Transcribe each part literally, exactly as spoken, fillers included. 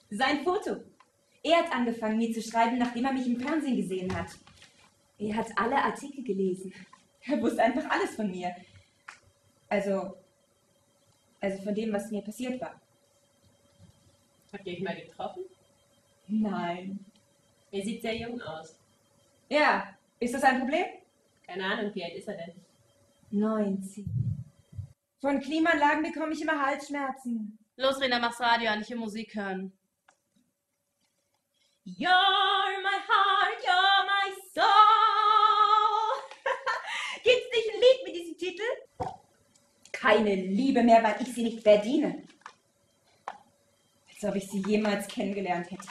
Sein Foto. Er hat angefangen, mir zu schreiben, nachdem er mich im Fernsehen gesehen hat. Er hat alle Artikel gelesen. Er wusste einfach alles von mir. Also, also von dem, was mir passiert war. Habt ihr euch mal getroffen? Nein. Er sieht sehr jung aus. Ja, ist das ein Problem? Keine Ahnung, wie alt ist er denn? neunzehn. Von Klimaanlagen bekomme ich immer Halsschmerzen. Los, Rena, mach's Radio an, ich will Musik hören. You're my heart, you're my soul. Gibt's nicht ein Lied mit diesem Titel? Keine Liebe mehr, weil ich sie nicht verdiene. Als ob ich sie jemals kennengelernt hätte.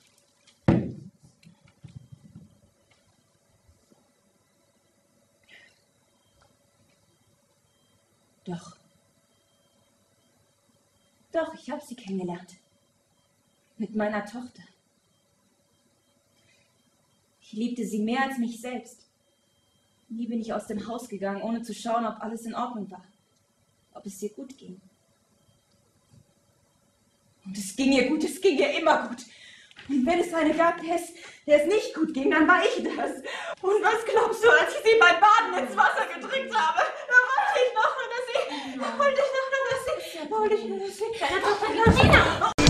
Doch. Doch, ich habe sie kennengelernt. Mit meiner Tochter. Ich liebte sie mehr als mich selbst. Nie bin ich aus dem Haus gegangen, ohne zu schauen, ob alles in Ordnung war. Ob es ihr gut ging. Und es ging ihr gut, es ging ihr immer gut. Und wenn es eine gab, der es, der es nicht gut ging, dann war ich das. Und was glaubst du, als ich sie beim Baden ins Wasser gedrückt habe? Da wollte ich noch nur, dass sie... Da wollte ich noch nur, dass sie... Da wollte ich nur, dass sie... Deine Tochter Georgina!